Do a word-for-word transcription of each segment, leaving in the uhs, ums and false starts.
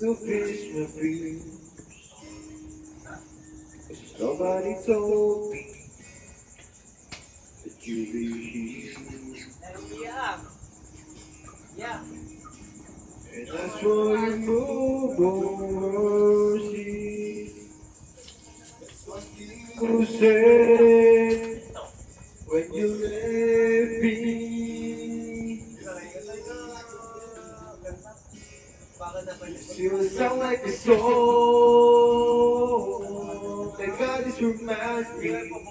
to finish my dreams. Nobody told me that you'd be here. Yeah. Yeah. And that's why you move overseas. Who said when you left me? You sound like a song that God is reminds me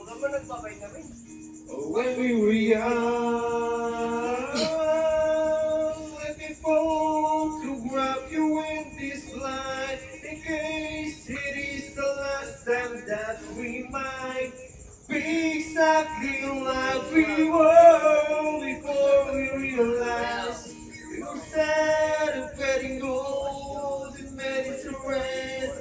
of when we were young. Let me fall to grab you in this line in case it is the last time that we might be exactly like we were before we realized we were sad and getting old and made it to rest.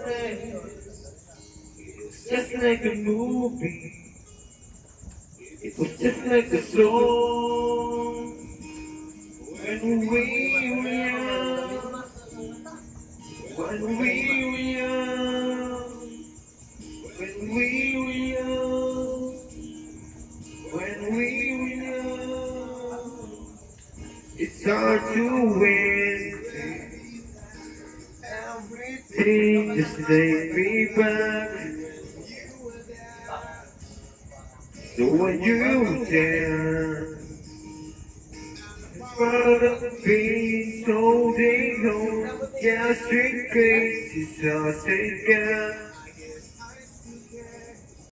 It was just like a movie. It was just like a song when we were young. When we were young. When we were young. When we were young. It's hard to win. Everything just take me back. So when you dare, but of being so they know, yeah, straight grace is all taken.